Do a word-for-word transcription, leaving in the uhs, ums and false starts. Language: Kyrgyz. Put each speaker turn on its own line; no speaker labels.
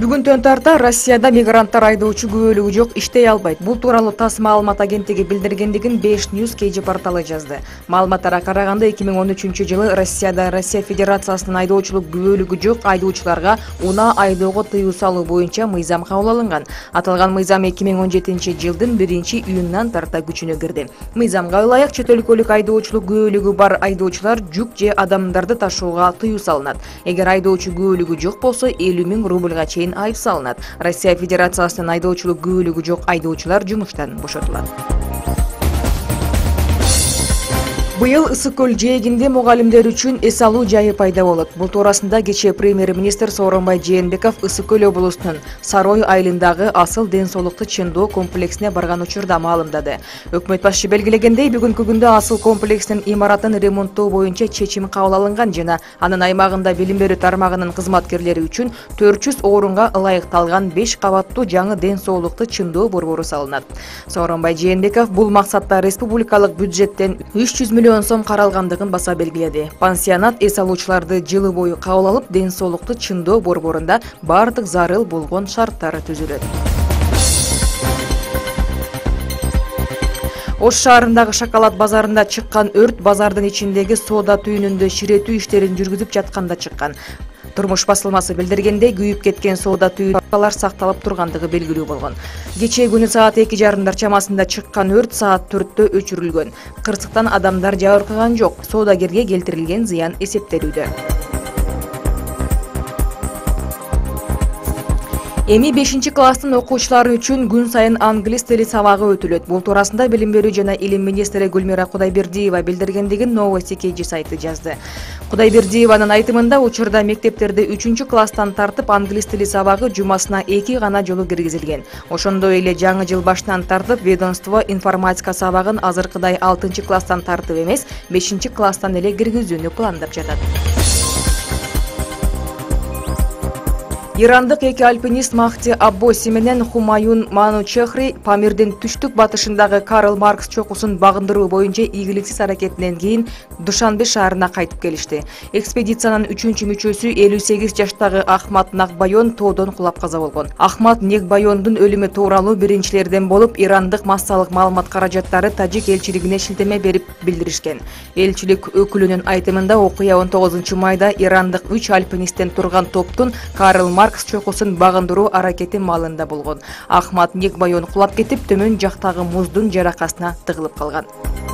Бүгүнтөн тарта Россияда мигранттар айдоочу күбөлүгү жок, иштей албайт. Бул тууралуу ТАСС маалымат агенттиги билдиргендигин беш ньюс кей жи порталы жазды. Маалыматтарга караганда эки миң он үчүнчү жылы Россияда Россия Федерациясынын айдоочулук күбөлүгү жок айдоочуларга унаа айдоого тыюу салуу боюнча мыйзам кабыл алынган. Аталган мыйзам эки миң он жетинчи жылдын биринчи июнунан тарта күчүнө кирди. Мыйзамга ылайык чет өлкөлүк айдоочулук күбөлүгү бар айдоочулар жүк же адамдарды ташууга тыюу салынат. Эгер айдоочу күбөлүгү жок болсо элүү миң рубльга чейин айып салынат. Россия Федерациясынын айдоочулук күбөлүгү жок айдоочулар жумуштан бошотулат. Быйыл Ысык көл жээгинде мугалимдер үчүн эс алуу жайы пайда болот. Бул туурасында кечээ премьер-министр Сооронбай Жээнбеков Ысык көл облусунун Сарой айылындагы асыл ден соолукту чыңдоо комплексине барган учурда маалымдады. Өкмөт башчы белгилегендей, бүгүнкү күндө асыл комплексинин имаратын ремонттоо боюнча чечим кабыл алынган жана анын аймагында билим берүү тармагынын кызматкерлери үчүн төрт жүз орунга ылайыкталган беш кабаттуу жаңы ден соолукту чыңдоо борбору салынат. Сооронбай Жээнбеков бул максатта республикалык бюджеттен үч жүз миллион сом каралгандыгын баса белгиледи. Пансионат эс алуучуларды жылы бою кабыл алып, ден соолукту чыңдоо борборунда бардык зарыл болгон шарттары түзүлөт. Ош шаарындагы шоколад базарында чыккан өрт базардын ичиндеги соода түйүнүндө ширетүү иштерин жүргүзүп жатканда чыккан. Турмуш басылмасы билдиргендей, күйүп кеткен соода түйүндөр сакталып тургандыгы белгилүү болгон. Кечээ күнү саат эки жарымдар чамасында чыккан өрт саат төрттө өчүрүлгөн. Кырсыктан адамдар жабыркаган жок. Соодагерге келтирилген зыян эсептелүүдө. Эми бешинчи класстын окуучулары үчүн күн сайын англис тили сабагы өтүлөт. Бул туурасында Билим берүү жана илим министри Гүлмира Кудайбердиева билдиргендигин Новости кей жи сайты жазды. Кудайбердиеванын айтымында, учурда мектептерде үчүнчү класстан тартып англис тили сабагы жумасына эки гана жолу киргизилген. Ошондой эле жаңы жыл башынан тартып ведомство информатика сабагын азыркыдай алтынчы класстан тартып эмес, бешинчи класстан эле киргизүүнү пландап жатат. Ирандык эки альпинист Махди Аббоси менен Хумаюн Манучехри Памирдин түштүк батышындагы Карл Маркс чокусун багындыруу боюнча ийгиликсиз аракетинен кийин Душанбе шаарына кайтып келишти. Экспедициянын үчүнчү мүчөсү элүү сегиз жаштагы Ахмат Нагбайон тоодон кулап каза болгон. Ахмат Нагбайондун өлүмү тууралуу биринчилерден болуп, ирандык массалык маалымат каражаттары Тажик элчилигине шилтеме берип билдиришкен. Элчилик өкүлүнүн айтымында, окуя он тогузунчу майда ирандык үч альпинисттен турган топтун Карл Маркс чокусун багындыруу аракети маалында болгон. Ахмат Нагбайон кулап кетип, төмөн жактагы муздун жаракасына тыгылып калган.